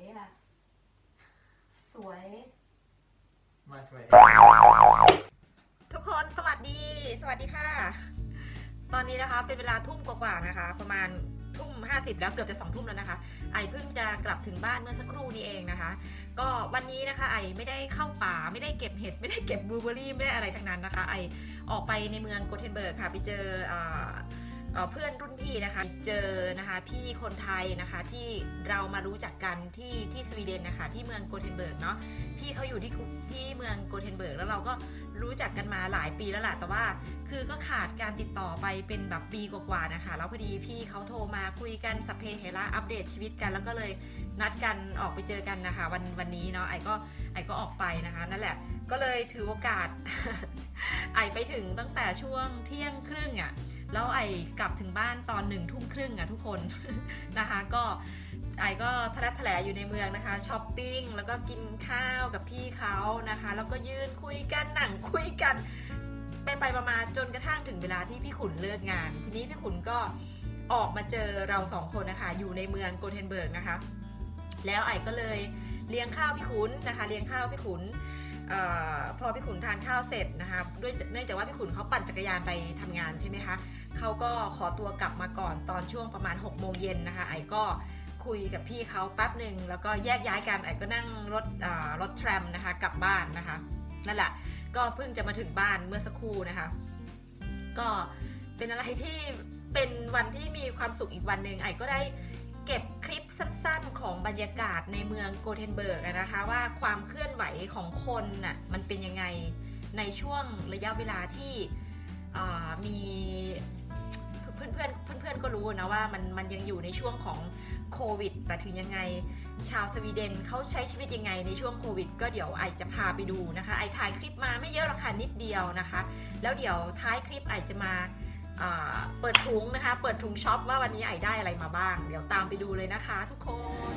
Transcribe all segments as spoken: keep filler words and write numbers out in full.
ค่ะสวยมาสวยทุกคนสวัสดีสวัสดีค่ะตอนนี้นะคะเป็นเวลาทุ่มกว่าๆนะคะประมาณทุ่มห้าสิบแล้วเกือบจะสองทุ่มแล้วนะคะไอเพิ่งจะกลับถึงบ้านเมื่อสักครู่นี้เองนะคะก็วันนี้นะคะไอไม่ได้เข้าป่าไม่ได้เก็บเห็ดไม่ได้เก็บบลูเบอร์รี่ไม่ได้อะไรทั้งนั้นนะคะไอออกไปในเมืองโกเทนเบิร์กค่ะไปเจอเพื่อนรุ่นพี่นะคะเจอนะคะพี่คนไทยนะคะที่เรามารู้จักกันที่ที่สวีเดนนะคะที่เมืองโกเทนเบิร์กเนาะพี่เขาอยู่ที่ที่เมืองโกเทนเบิร์กแล้วเราก็รู้จักกันมาหลายปีแล้วแหละแต่ว่าคือก็ขาดการติดต่อไปเป็นแบบปีกว่าๆนะคะแล้วพอดีพี่เขาโทรมาคุยกันสัพเพเหระอัปเดตชีวิตกันแล้วก็เลยนัดกันออกไปเจอกันนะคะวันวันนี้เนาะไอก็ไอก็ออกไปนะคะนั่นแหละก็เลยถือโอกาส ไอไปถึงตั้งแต่ช่วงเที่ยงครึ่งอ่ะแล้วไอกลับถึงบ้านตอนหนึ่งทุ่มครึ่งอ่ะทุกคน นะคะก็ไอก็ทะเลทะแหลอยู่ในเมืองนะคะช้อปปิ้งแล้วก็กินข้าวกับพี่เขานะคะแล้วก็ยืนคุยกันหนังคุยกันไปไปมาจนกระทั่งถึงเวลาที่พี่ขุนเลิกงานทีนี้พี่ขุนก็ออกมาเจอเราสองคนนะคะอยู่ในเมืองโกเทนเบิร์กนะคะแล้วไอก็เลยเลี้ยงข้าวพี่ขุนนะคะเลี้ยงข้าวพี่ขุนอพอพี่ขุนทานข้าวเสร็จนะคะด้วยเนื่องจากว่าพี่ขุนเขาปั่นจักรยานไปทำงานใช่ไหมคะเขาก็ขอตัวกลับมาก่อนตอนช่วงประมาณหกโมงเย็นนะคะไอก็คุยกับพี่เขาแป๊บหนึ่งแล้วก็แยกย้ายกันไอก็นั่งรถรถแทรมนะคะกลับบ้านนะคะนั่นแหละก็เพิ่งจะมาถึงบ้านเมื่อสักครู่นะคะก็เป็นอะไรที่เป็นวันที่มีความสุขอีกวันหนึ่งไอก็ได้เก็บคลิปสั้นๆของบรรยากาศในเมืองโกเทนเบิร์กนะคะว่าความเคลื่อนไหวของคนน่ะมันเป็นยังไงในช่วงระยะเวลาที่มีเพื่อนเพื่อนเพื่อนเพื่อนก็รู้นะว่ามันมันยังอยู่ในช่วงของโควิดแต่ถึงยังไงชาวสวีเดนเขาใช้ชีวิตยังไงในช่วงโควิดก็เดี๋ยวไอจะพาไปดูนะคะไอถ่ายคลิปมาไม่เยอะหรอกค่ะนิดเดียวนะคะแล้วเดี๋ยวท้ายคลิปไอจะมาเปิดถุงนะคะเปิดถุงช็อปว่าวันนี้ไอได้อะไรมาบ้างเดี๋ยวตามไปดูเลยนะคะทุกคน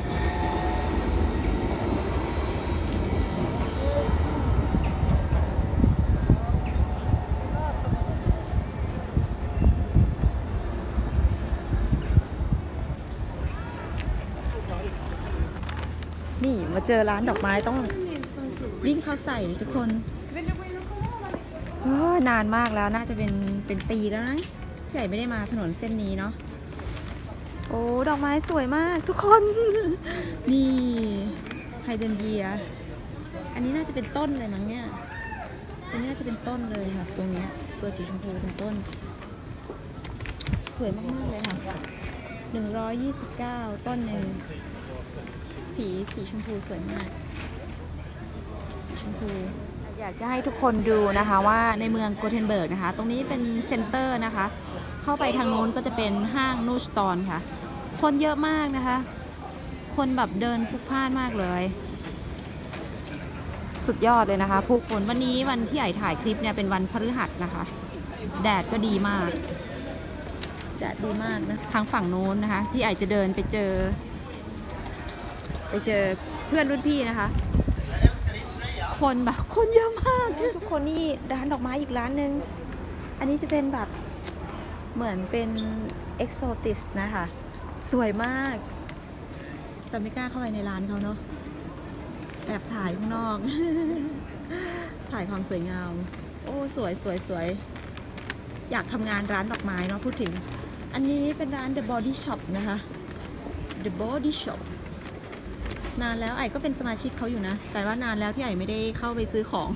นี่มาเจอร้านดอกไม้ต้องวิ่งเข้าใส่ทุกคนนานมากแล้วน่าจะเป็นเป็นปีแล้วนะที่ใหญ่ไม่ได้มาถนนเส้นนี้เนาะโอ้ดอกไม้สวยมากทุกคนนี่ไฮเดรนเยียอันนี้น่าจะเป็นต้นเลยมั้งเนี่ยอันนี้น่าจะเป็นต้นเลยค่ะตรงนี้ตัวสีชมพูเป็นต้นสวยมากๆเลยค่ะหนึ่งร้อยยี่สิบเก้าต้นหนึ่งสีสีชมพูสวยมากสีชมพูอยากจะให้ทุกคนดูนะคะว่าในเมืองโกเทนเบิร์กนะคะตรงนี้เป็นเซ็นเตอร์นะคะเข้าไปทางโน้นก็จะเป็นห้างนูสตอนค่ะคนเยอะมากนะคะคนแบบเดินพลุกพล่านมากเลยสุดยอดเลยนะคะผู้คนวันนี้วันที่ไอถ่ายคลิปเนี่ยเป็นวันพฤหัสนะคะแดดก็ดีมากแดดดีมากนะทางฝั่งโน้นนะคะที่ไอจะเดินไปเจอไปเจอเพื่อนรุ่นพี่นะคะคนแบบคนเยอะมากทุกคนนี่ร้านดอกไม้อีกร้านหนึ่งอันนี้จะเป็นแบบเหมือนเป็นเอ็กโซติสนะคะสวยมากแต่ไม่กล้าเข้าไปในร้านเขาเนาะแอบถ่ายข้างนอก ถ่ายความสวยงามโอ้สวยสวยสวยอยากทำงานร้านดอกไม้เนาะพูดถึงอันนี้เป็นร้าน The Body Shop นะคะ The Body Shopนานแล้วไอ้ก็เป็นสมาชิกเขาอยู่นะแต่ว่านานแล้วที่ไอ้ไม่ได้เข้าไปซื้อของ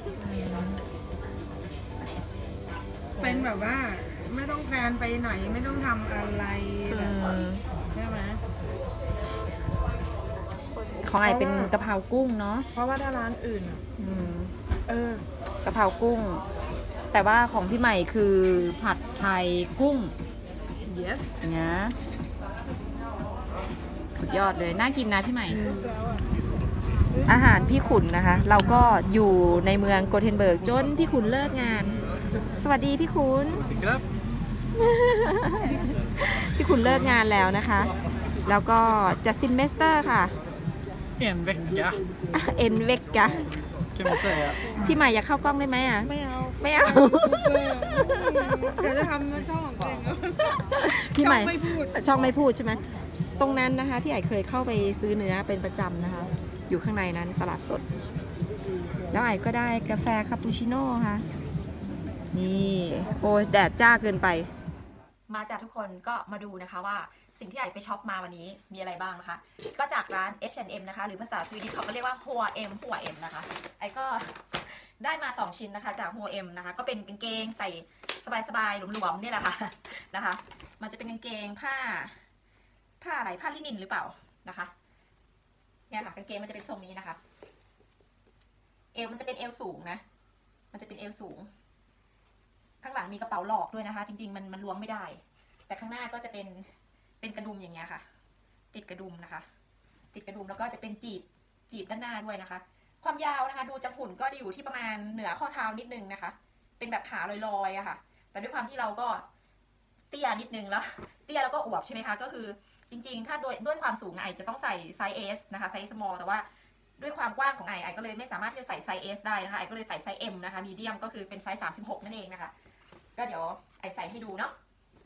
เป็นแบบว่าไม่ต้องแพลนไปไหนไม่ต้องทำอะไรใช่ไหมของไอ้เป็นกะเพรากุ้งเนาะเพราะว่าถ้าร้านอื่นเออกะเพรากุ้งแต่ว่าของพี่ใหม่คือผัดไทยกุ้ง yes นะสุดยอดเลยน่ากินนะพี่ใหม่อาหารพี่ขุนนะคะเราก็อยู่ในเมืองโกเทนเบิร์กจนพี่ขุนเลิกงานสวัสดีพี่ขุนสวัสดีครับพี่ขุนเลิกงานแล้วนะคะแล้วก็จะซินเมสเตอร์ค่ะ en vecka เอ็นเวกกะ kan man säga พี่ใหม่อยากเข้ากล้องได้ไหมอ่ะไม่เอาไม่เอาเดี๋ยวจะทำช่องของตัวเองพี่ใหม่ช่องไม่พูดช่องไม่พูดใช่ไหมตรงนั้นนะคะที่ไอเคยเข้าไปซื้อเนื้อเป็นประจำนะคะอยู่ข้างในนั้นตลาดสดแล้วไอก็ได้กาแฟคาปูชิโน่ค่ะนี่โอ้ยแดดจ้าเกินไปมาจากทุกคนก็มาดูนะคะว่าสิ่งที่ไอไปช็อปมาวันนี้มีอะไรบ้างนะคะก็จากร้าน เอช แอนด์ เอ็ม นะคะหรือภาษาสวีดิชเขาก็เรียกว่าฮัวเอ็มฮัวเอ็มนะคะไอก็ได้มาสองชิ้นนะคะจากฮัวเอ็มนะคะก็เป็นกางเกงใส่สบายๆหลวมๆนี่แหละค่ะนะคะมันจะเป็นกางเกงผ้าผ้าอะไรผ้าลินินหรือเปล่านะคะเนี่ยค่ะกางเกงมันจะเป็นทรงนี้นะคะเอวมันจะเป็นเอวสูงนะมันจะเป็นเอวสูงข้างหลังมีกระเป๋าหลอกด้วยนะคะจริงๆมันมันล้วงไม่ได้แต่ข้างหน้าก็จะเป็นเป็นกระดุมอย่างเงี้ยค่ะติดกระดุมนะคะติดกระดุมแล้วก็จะเป็นจีบจีบด้านหน้าด้วยนะคะความยาวนะคะดูจากหุ่นก็จะอยู่ที่ประมาณเหนือข้อเท้านิดนึงนะคะเป็นแบบขาลอยๆอะค่ะแต่ด้วยความที่เราก็เตี้ยนิดนึงแล้วเตี้ยแล้วก็อวบใช่ไหมคะก็คือจริงๆถ้าโดยด้วยความสูงไอจะต้องใส่ไซส์ S นะคะไซส์ small แต่ว่าด้วยความกว้างของไอไอก็เลยไม่สามารถที่จะใส่ไซส์ S ได้นะคะไอก็เลยใส่ไซส์ M นะคะมีเดียมก็คือเป็นไซส์สามสิบหกนั่นเองนะคะก็เดี๋ยวไอใส่ให้ดูเนาะ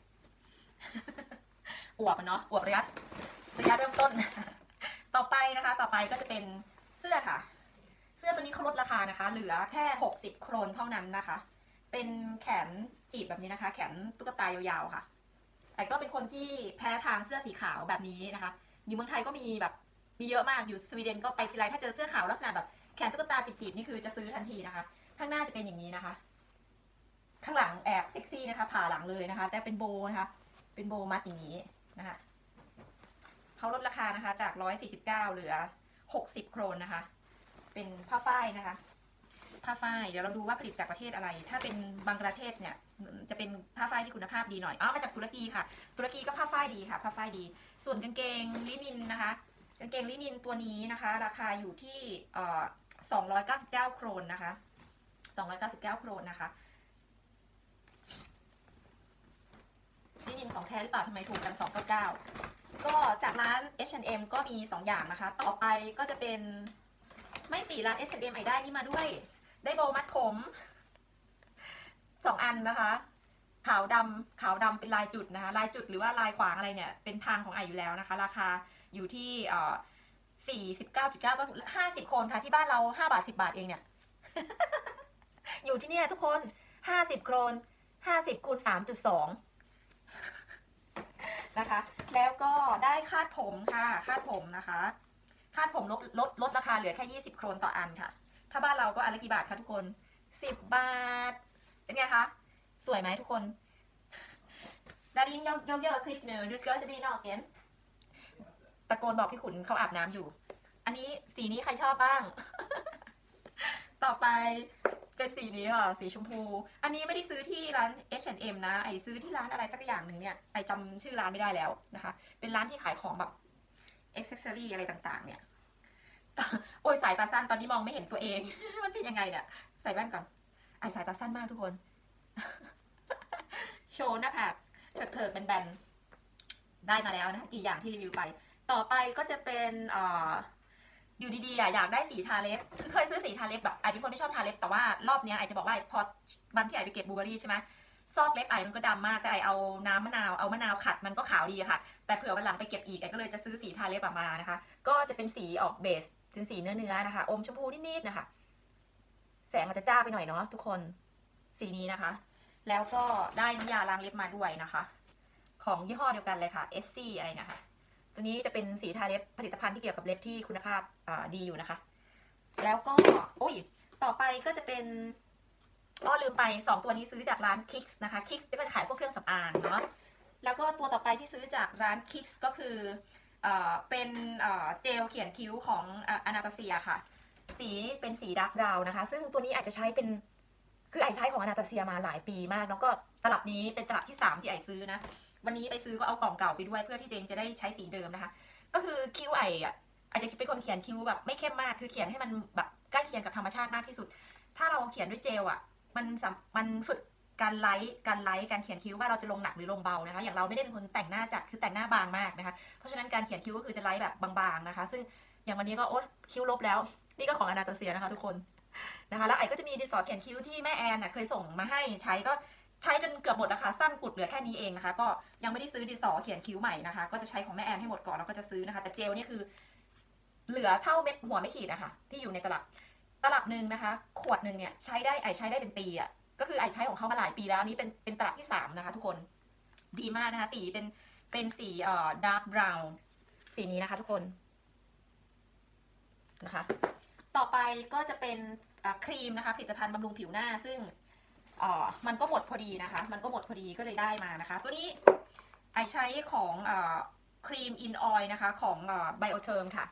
อวบเนาะอวบระยะระยะเริ่มต้น ต่อไปนะคะต่อไปก็จะเป็นเสื้อค่ะเสื้อตัวนี้เขาลดราคานะคะเหลือแค่หกสิบโครนเท่านั้นนะคะเป็นแขนจีบแบบนี้นะคะแขนตุ๊กตายาวๆค่ะไอ้ก็เป็นคนที่แพ้ทางเสื้อสีขาวแบบนี้นะคะอยู่เมืองไทยก็มีแบบมีเยอะมากอยู่สวีเดนก็ไปทีไรถ้าเจอเสื้อขาวลักษณะแบบแขนตุ๊กตาจีบๆนี่คือจะซื้อทันทีนะคะข้างหน้าจะเป็นอย่างนี้นะคะข้างหลังแอบเซ็กซี่นะคะผ่าหลังเลยนะคะแต่เป็นโบนะคะเป็นโบมัดอย่างนี้นะคะเขาลดราคานะคะจากหนึ่งร้อยสี่สิบเก้าเหลือหกสิบโครนนะคะเป็นผ้าฝ้ายนะคะผ้าฝ้ายเดี๋ยวเราดูว่าผลิตจากประเทศอะไรถ้าเป็นบังกลาเทศเนี่ยจะเป็นผ้าฝ้ายที่คุณภาพดีหน่อยอ๋อมาจากตุรกีค่ะตุรกีก็ผ้าฝ้ายดีค่ะผ้าฝ้ายดีส่วนกางเกงลินินนะคะกางเกงลินินตัวนี้นะคะราคาอยู่ที่เอ่อสองร้อยเก้าสิบเก้าโครนนะคะสองร้อยเก้าสิบเก้าโครนนะคะลินินของแท้หรือเปล่าทำไมถูกกันสองร้อยเก้าสิบเก้าก็จากร้าน เอช แอนด์ เอ็ม ก็มีสองอย่างนะคะต่อไปก็จะเป็นไม่สีร้าน เอช แอนด์ เอ็ม ไอได้นี่มาด้วยได้โบมัดผมสองอันนะคะขาวดำขาวดำเป็นลายจุดนะคะลายจุดหรือว่าลายขวางอะไรเนี่ยเป็นทางของไออยู่แล้วนะคะราคาอยู่ที่เอ่อสี่สิบเก้าจุดเก้าก็ห้าสิบคนค่ะที่บ้านเราห้าบาทสิบบาทเองเนี่ย อยู่ที่เนี่ยทุกคนห้าสิบโครนห้าสิบคูณสามจุดสองนะคะแล้วก็ได้คาดผมค่ะคาดผมนะคะคาดผมลดลดลดราคาเหลือแค่ยี่สิบโครนต่ออันค่ะถ้าบ้านเราก็อันละกี่บาทคะทุกคนสิบบาทเป็นไงคะสวยไหมทุกคนดารินยกเยอะคลิปเนอดูสเกิร์ตจะบีนอกเกนตะโกนบอกพี่ขุนเขาอาบน้ำอยู่อันนี้สีนี้ใครชอบบ้าง ต่อไปเป็นสีนี้ค่ะสีชมพูอันนี้ไม่ได้ซื้อที่ร้าน เอช แอนด์ เอ็ม นะไอซื้อที่ร้านอะไรสักอย่างหนึ่งเนี่ยไอจำชื่อร้านไม่ได้แล้วนะคะเป็นร้านที่ขายของแบบอ็อกเซสซอรี่อะไรต่างๆเนี่ยโอ้ยสายตาสั้นตอนนี้มองไม่เห็นตัวเอง มันเป็นยังไงเนี่ยใส่แว่นก่อนไอสายตาสั้นมากทุกคน โชว์หน้าผากเถิดๆแบนๆได้มาแล้วนะคะกี่อย่างที่รีวิวไปต่อไปก็จะเป็นเอ่ออยู่ดีๆอ่ะอยากได้สีทาเล็บคือเคยซื้อสีทาเล็บแบบไอเป็นคนไม่ชอบทาเล็บแต่ว่ารอบนี้ไอจะบอกว่าพอวันที่ไอไปเก็บบลูเบอรี่ใช่ไหมซอกเล็บไอมันก็ดำมากแต่ไอเอาน้ำมะนาวเอามะนาวขัดมันก็ขาวดีค่ะแต่เผื่อวันหลังไปเก็บอีกไอก็เลยจะซื้อสีทาเล็บมานะคะก็จะเป็นสีออกเบสเป็นสีเนื้อเนื้อนะคะอมชมพูนิดๆนะคะแสงอาจจะจ้าไปหน่อยเนาะทุกคนสีนี้นะคะแล้วก็ได้น้ำยาล้างเล็บมาด้วยนะคะของยี่ห้อเดียวกันเลยค่ะ เอส ซี อะไรนะคะตัวนี้จะเป็นสีทาเล็บผลิตภัณฑ์ที่เกี่ยวกับเล็บที่คุณภาพดีอยู่นะคะแล้วก็โอ้ยต่อไปก็จะเป็นก็ลืมไปสองตัวนี้ซื้อจากร้าน Kicks นะคะ Kicks ก็จะขายพวกเครื่องสำอางเนาะแล้วก็ตัวต่อไปที่ซื้อจากร้าน Kicks ก็คือเอ่อเป็นเอ่อเจลเขียนคิ้วของอนาตาเซียค่ะสีเป็นสีดาร์กบราวน์นะคะซึ่งตัวนี้อาจจะใช้เป็นคือไอใช้ของอนาตาเซียมาหลายปีมากแล้วก็ตลับนี้เป็นตลับที่สามที่ไอซื้อนะวันนี้ไปซื้อก็เอากล่องเก่าไปด้วยเพื่อที่เจนจะได้ใช้สีเดิมนะคะก็คือคิ้วไออ่ะอาจจะเป็นคนเขียนคิ้วแบบไม่เข้มมากคือเขียนให้มันแบบใกล้เคียงกับธรรมชาติมากที่สุดถ้าเราเขียนด้วยเจลอ่ะมันมันฝึกการไลท์การไลท์การเขียนคิ้วว่าเราจะลงหนักหรือลงเบานะคะอย่างเราไม่ได้เป็นคนแต่งหน้าจัดคือแต่งหน้าบางมากนะคะเพราะฉะนั้นการเขียนคิ้วก็คือจะไลท์แบบบางๆนะคะซึ่งอย่างวันนี้ก็โอ๊ยคิ้วลบแล้วนี่ก็ของอนาตาเซียนะคะทุกคนนะคะแล้วไอก็จะมีดินสอเขียนคิ้วที่แม่แอนน่ะเคยส่งมาให้ใช้ก็ใช้จนเกือบหมดแล้วค่ะสั้นกุดเหลือแค่นี้เองนะคะก็ยังไม่ได้ซื้อดินสอเขียนคิ้วใหม่นะคะก็จะใช้ของแม่แอนให้หมดก่อนแล้วก็จะซื้อนะคะแต่เจลนี่คือเหลือเท่าเม็ดหัวไม่ขีดนะคะที่อยู่ในตลับตลับหนึ่งนะคะขวดหนึ่งเนี่ยใช้ได้ไอใช้ได้เป็นปีอ่ะก็คือไอใช้ของเขามาหลายปีแล้วอันนี้เป็นเป็นตลับที่สามนะคะทุกคนดีมากนะคะสีเป็นเป็นสีเอ่อ dark brown สีนี้นะคะทุกคนนะคะต่อไปก็จะเป็นครีมนะคะผลิตภัณฑ์บำรุงผิวหน้าซึ่งเอ่อมันก็หมดพอดีนะคะมันก็หมดพอดีก็เลยได้มานะคะตัวนี้ไอใช้ของเอ่อครีมอินออยล์นะคะของไบโอเทอร์มค่ะ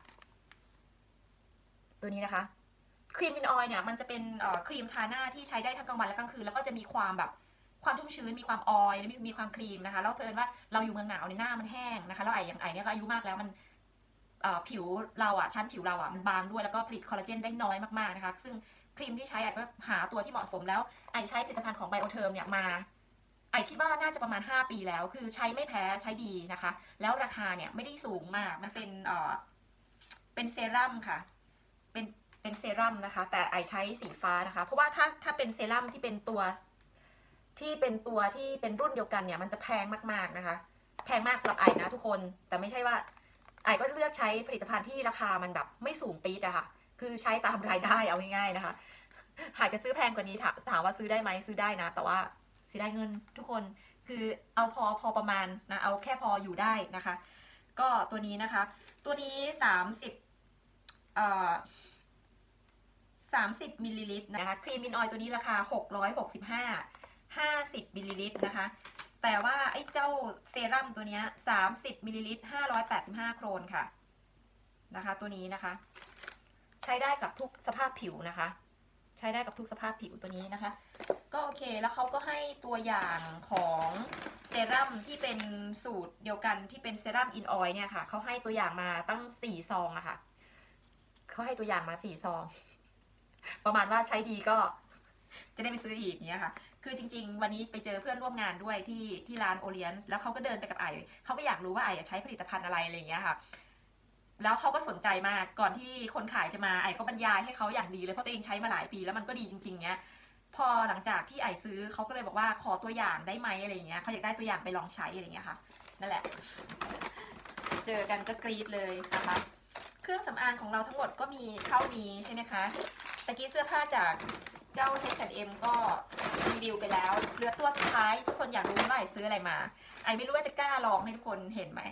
ตัวนี้นะคะครีมอินออยล์เนี่ยมันจะเป็นครีมทาหน้าที่ใช้ได้ทั้งกลางวันและกลางคืนแล้วก็จะมีความแบบความชุ่มชื้นมีความออยล์และมีความครีมนะคะแล้วเพิ่นว่าเราอยู่เมืองหนาวในหน้ามันแห้งนะคะแล้วไออย่างไอเนี่ยก็อายุมากแล้วมันผิวเราอ่ะชั้นผิวเราอ่ะมันบางด้วยแล้วก็ผลิตคอลลาเจนได้น้อยมากๆนะคะซึ่งครีมที่ใช้ไอก็หาตัวที่เหมาะสมแล้วไอใช้ผลิตภัณฑ์ของไบโอเทอร์มเนี่ยมาไอคิดว่าน่าจะประมาณห้าปีแล้วคือใช้ไม่แพ้ใช้ดีนะคะแล้วราคาเนี่ยไม่ได้สูงมากมันเป็นเอ่อเป็นเซรั่มค่ะเป็นเป็นเซรั่มนะคะแต่ไอใช้สีฟ้านะคะเพราะว่าถ้าถ้าเป็นเซรั่มที่เป็นตัวที่เป็นตัวที่เป็นรุ่นเดียวกันเนี่ยมันจะแพงมากๆนะคะแพงมากสำหรับไอนะทุกคนแต่ไม่ใช่ว่าไอก็เลือกใช้ผลิตภัณฑ์ที่ราคามันแบบไม่สูงปี๊ดอะค่ะคือใช้ตามรายได้เอาง่ายๆนะคะหากจะซื้อแพงกว่านี้ถามว่าซื้อได้ไหมซื้อได้นะแต่ว่าเสียดายเงินทุกคนคือเอาพอพอประมาณนะเอาแค่พออยู่ได้นะคะก็ตัวนี้นะคะตัวนี้สามสิบเอ่อสามสิบมิลลิลิตรนะคะครีมอินออยล์ตัวนี้ราคาหกร้อยหกสิบห้า ห้าสิบมิลลิลิตรนะคะแต่ว่าไอ้เจ้าเซรั่มตัวนี้สามสิบมิลลิลิตรห้าร้อยแปดสิบห้าโครนค่ะนะคะตัวนี้นะคะใช้ได้กับทุกสภาพผิวนะคะใช้ได้กับทุกสภาพผิวตัวนี้นะคะก็โอเคแล้วเขาก็ให้ตัวอย่างของเซรั่มที่เป็นสูตรเดียวกันที่เป็นเซรั่มอินออยล์เนี่ยค่ะเขาให้ตัวอย่างมาตั้งสี่ซองอะค่ะเขาให้ตัวอย่างมาสี่ซองประมาณว่าใช้ดีก็จะได้ไปซื้ออีกเนี้ยค่ะคือจริงๆวันนี้ไปเจอเพื่อนร่วมงานด้วยที่ที่ร้านโอเลียนส์แล้วเขาก็เดินไปกับไอเขาก็อยากรู้ว่าไอใช้ผลิตภัณฑ์อะไรอะไรอย่างเงี้ยค่ะแล้วเขาก็สนใจมากก่อนที่คนขายจะมาไอก็บรรยายให้เขาอย่างดีเลยเพราะตัวเองใช้มาหลายปีแล้วมันก็ดีจริงๆเนี้ยพอหลังจากที่ไอซื้อเขาก็เลยบอกว่าขอตัวอย่างได้ไหมอะไรอย่างเงี้ยเขาอยากได้ตัวอย่างไปลองใช้อะไรอย่างเงี้ยค่ะนั่นแหละเจอกันก็กรี๊ดเลยนะคะเครื่องสำอางของเราทั้งหมดก็มีเท่านี้ใช่ไหมคะตะกี้เสื้อผ้าจากเจ้า เอช แอนด์ เอ็ม ก็รีวิวไปแล้วเหลือตัวสุดท้ายทุกคนอยากรู้ว่าไอซื้ออะไรมาไอไม่รู้ว่าจะกล้าลองให้ทุกคนเห็นไหม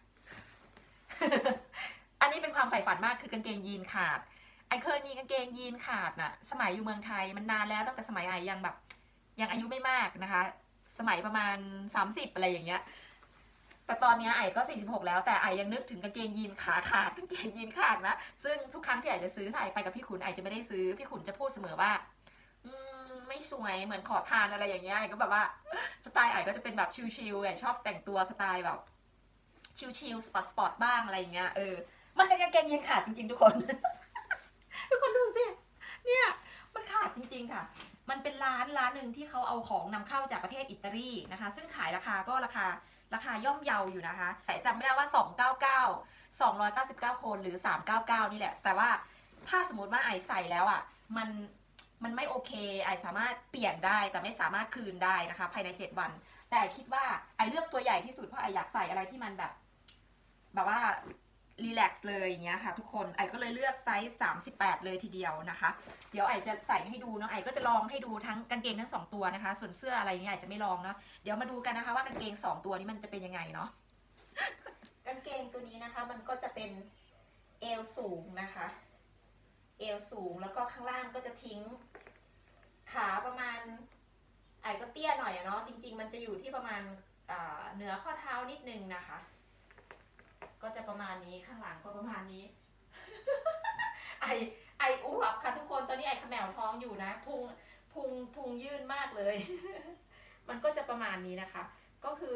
อันนี้เป็นความใฝ่ฝันมากคือกางเกงยีนขาดไอเคยมีกางเกงยีนขาดน่ะสมัยอยู่เมืองไทยมันนานแล้วตั้งแต่สมัยไอยังแบบยังอายุไม่มากนะคะสมัยประมาณสามสิบอะไรอย่างเงี้ยแต่ตอนนี้ไอก็สี่สิบหกแล้วแต่ไอยังนึกถึงกางเกงยีนขาขาดกางเกงยีนขาดนะซึ่งทุกครั้งที่ไอจะซื้อถ้าไอไปกับพี่ขุนไอจะไม่ได้ซื้อพี่ขุนจะพูดเสมอว่าอืมไม่สวยเหมือนขอทานอะไรอย่างเงี้ยไอก็แบบว่าสไตล์ไอก็จะเป็นแบบชิลๆไอชอบแต่งตัวสไตล์แบบชิลๆสปอร์ตสปอร์ตบ้างอะไรอย่างเงี้ยเออมันเป็นกางเกงยีนขาดจริงๆทุกคน ทุกคนดูสิเนี่ยมันขาดจริงๆค่ะมันเป็นร้านร้านหนึ่งที่เขาเอาของนำเข้าจากประเทศอิตาลีนะคะซึ่งขายราคาก็ราคาราคาย่อมเยาอยู่นะคะแต่จำไม่ได้ว่าสองร้อยเก้าสิบเก้า สองร้อยเก้าสิบเก้าคนหรือสามร้อยเก้าสิบเก้านี่แหละแต่ว่าถ้าสมมติว่าไอใส่แล้วอ่ะมันมันไม่โอเคไอสามารถเปลี่ยนได้แต่ไม่สามารถคืนได้นะคะภายในเจ็ดวันแต่ไอคิดว่าไอเลือกตัวใหญ่ที่สุดเพราะไออยากใส่อะไรที่มันแบบแบบว่ารีแลกซ์เลยอย่างเงี้ยค่ะทุกคนไอก็เลยเลือกไซส์สามสิบแปดเลยทีเดียวนะคะเดี๋ยวไอจะใส่ให้ดูเนาะไอก็จะลองให้ดูทั้งกางเกงทั้งสองตัวนะคะส่วนเสื้ออะไรเงี้ยไอจะไม่ลองเนาะเดี๋ยวมาดูกันนะคะว่ากางเกงสองตัวนี้มันจะเป็นยังไงเนาะกางเกงตัวนี้นะคะมันก็จะเป็นเอวสูงนะคะเอวสูงแล้วก็ข้างล่างก็จะทิ้งขาประมาณไอก็เตี้ยหน่อยอะเนาะจริงๆมันจะอยู่ที่ประมาณเหนือข้อเท้านิดนึงนะคะก็จะประมาณนี้ข้างหลังก็ประมาณนี้ ไอไออวบค่ะทุกคนตอนนี้ไอขมวท้องอยู่นะพุงพุงพุงยื่นมากเลย มันก็จะประมาณนี้นะคะก็คือ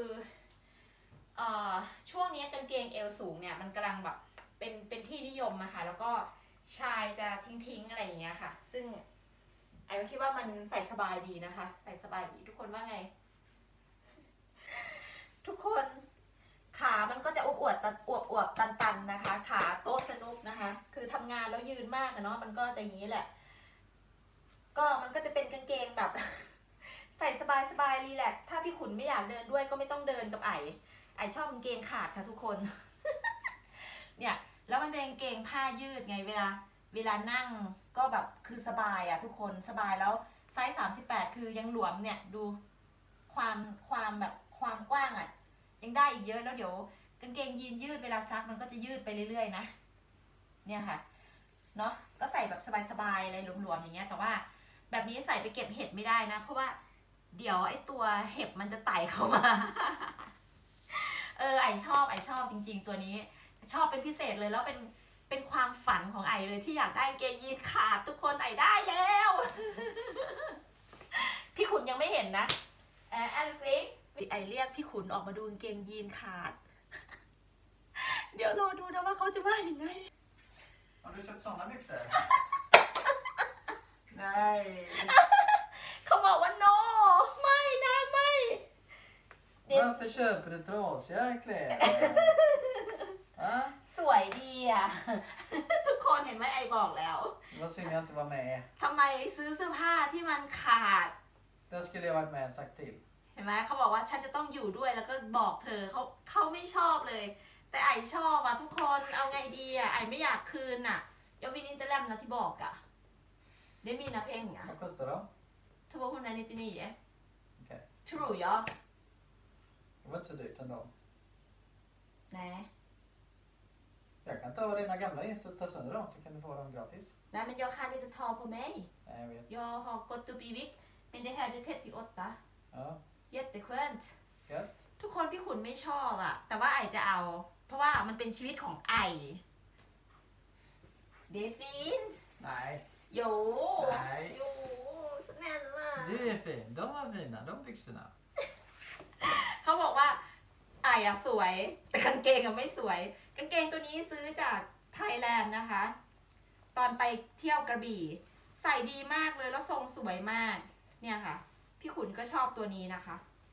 ช่วงนี้กางเกงเอวสูงเนี่ยมันกำลังแบบเป็นเป็นที่นิยมอะค่ะแล้วก็ชายจะทิ้งๆอะไรอย่างเงี้ยค่ะซึ่งไอก็คิดว่ามันใส่สบายดีนะคะใส่สบายดีทุกคนว่าไง ทุกคนขามันก็จะอวบอวบตันอวบอวบตันตันนะคะขาโต๊ะสนุกนะคะคือทำงานแล้วยืนมากเนาะมันก็จะอย่างนี้แหละก็มันก็จะเป็นกางเกงแบบใส่สบายสบายรีแลกซ์ถ้าพี่ขุนไม่อยากเดินด้วยก็ไม่ต้องเดินกับไอไอชอบกางเกงขาดค่ะทุกคน เนี่ยแล้วมันเป็นกางเกงผ้ายืดไงเวลาเวลานั่งก็แบบคือสบายอะทุกคนสบายแล้วไซส์สามสิบแปดคือยังหลวมเนี่ยดูความความแบบความกว้างอะยังได้อีกเยอะแล้วเดี๋ยวกางเกงยีนยืดเวลาซักมันก็จะยืดไปเรื่อยๆนะเนี่ยค่ะเนาะก็ใส่แบบสบายๆอะไรหลวมๆอย่างเงี้ยแต่ว่าแบบนี้ใส่ไปเก็บเห็ดไม่ได้นะเพราะว่าเดี๋ยวไอ้ตัวเห็บมันจะไต่เข้ามา เออไอชอบไอชอบจริงๆตัวนี้ชอบเป็นพิเศษเลยแล้วเป็นเป็นความฝันของไอเลยที่อยากได้กางเกงยีนขาดทุกคนไอได้แล้ว พี่ขุนยังไม่เห็นนะแอนแอนซิไอเรียกพี่ขุนออกมาดูกางเกงยีนขาด เดี๋ยวรอดูนะว่าเขาจะว่ายังไง Har du köpt såna byxor? Nej. เขาบอกว่า no ไม่นะไม่ Varför köper du trasiga kläder? Va? สวยดีอ่ะ ทุกคนเห็นไหมไอบอกแล้ว Det var synd jag inte var med. ทำไมซื้อเสื้อผ้าที่มันขาด Då skulle jag varit med och sagt till. เห็นไหมเขาบอกว่าฉันจะต้องอยู่ด้วยแล้วก็บอกเธอเขาเขาไม่ชอบเลย แต่ไอชอบอ่ะทุกคนเอาไงดีอ่ะไอไม่อยากคืนอ่ะเดี๋ยววินินเตอร์แลมนะที่บอกอ่ะเดี๋ยวมีนะเพลงอ่ะ Vad kostar de? ทัวร์คนนั้นนิตินี่อ่ะ Okej. True ยอ Det var inte så dyrt ändå. นะ Jag kan ta dina gamla jeans och ta sönder dem så kan du få dem gratis. นะมันยอคาลิตทอpå mig Nej, jag vet. jag har gått upp i vikt men det här är trettioåtta Ja, jätteskönt gött. ทุกคนพี่ขุนไม่ชอบอ่ะแต่ว่าไอจะเอา เพราะว่ามันเป็นชีวิตของไอเดฟิน Nej, โยไหนโยสแนนล่ะ du är fin. De var fina, de byxorna. เขาบอกว่าไออะสวย แต่กางเกงอะไม่สวย กางเกงตัวนี้ซื้อจากไทยแลนด์นะคะ ตอนไปเที่ยวกระบี่ ใส่ดีมากเลยแล้วทรงสวยมาก เนี่ยค่ะ พี่ขุนก็ชอบตัวนี้นะคะ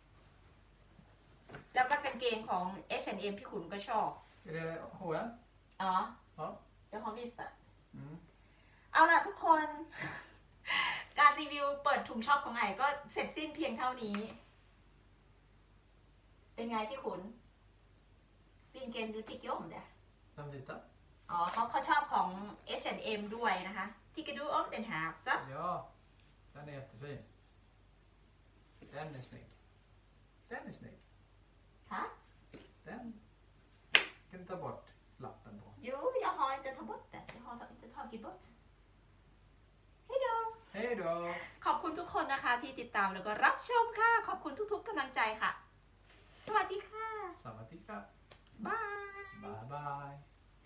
แล้วก็กางเกงของ เอช แอนด์ เอ็ม พี่ขุนก็ชอบ Är det H och M? อ๋อ Ja. เดี๋ยวเขาวิสอะ Mm. เอาล่ะทุกคน การรีวิวเปิดถุงช็อปของไอก็เสร็จสิ้นเพียงเท่านี้ เป็นไงพี่ขุนวินเกนดูทิกยมเด้อ De vita? อ๋อเขาเขาชอบของ เอช แอนด์ เอ็ม ด้วยนะคะทิกดูอมเดนฮาร์ซั Ja, den är jättefin. Den är snygg. Den är snygg. ฮะ Den kan du ta bort lappen på. Jo, jag har inte tagit bort det. Jag har inte tagit bort. Hej då! Hej då! ขอบคุณทุกคนนะคะที่ติดตามแล้วก็รับชมค่ะ ขอบคุณทุกๆกำลังใจค่ะ สวัสดีค่ะ Sawadika. บาย Bye bye.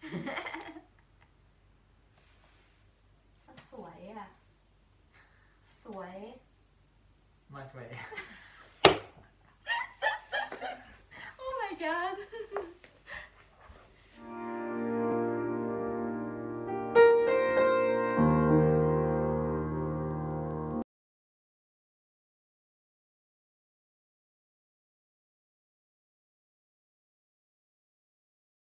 มันสวยอ่ะ สวย My way. Oh my god